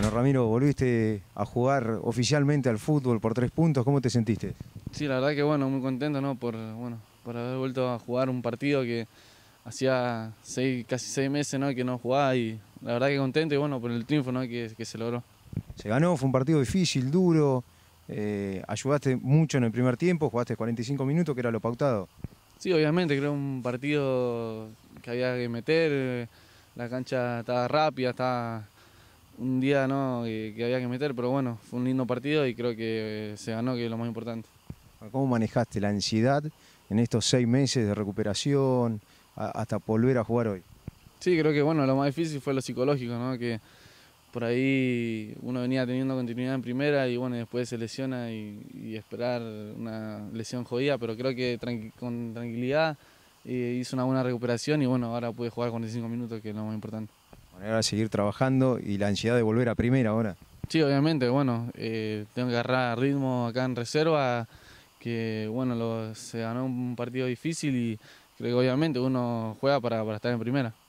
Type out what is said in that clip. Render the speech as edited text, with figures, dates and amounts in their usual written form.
Bueno, Ramiro, volviste a jugar oficialmente al fútbol por 3 puntos. ¿Cómo te sentiste? Sí, la verdad que bueno, muy contento, ¿no? Por haber vuelto a jugar un partido que hacía casi 6 meses, ¿no? Que no jugaba, y la verdad que contento y bueno, por el triunfo, ¿no? Que se logró. Se ganó, fue un partido difícil, duro. Ayudaste mucho en el primer tiempo, jugaste 45 minutos, que era lo pautado. Sí, obviamente, creo un partido que había que meter, la cancha estaba rápida, estaba un día, ¿no? Que había que meter, pero bueno, fue un lindo partido y creo que se ganó, que es lo más importante. ¿Cómo manejaste la ansiedad en estos 6 meses de recuperación hasta volver a jugar hoy? Sí, creo que bueno, lo más difícil fue lo psicológico, ¿no? Que por ahí uno venía teniendo continuidad en primera y bueno, después se lesiona y esperar una lesión jodida, pero creo que con tranquilidad hizo una buena recuperación y bueno, ahora pude jugar 45 minutos, que es lo más importante. Bueno, ahora seguir trabajando y la ansiedad de volver a primera ahora. Sí, obviamente, bueno, tengo que agarrar ritmo acá en reserva, que bueno, se ganó un partido difícil y creo que obviamente uno juega para estar en primera.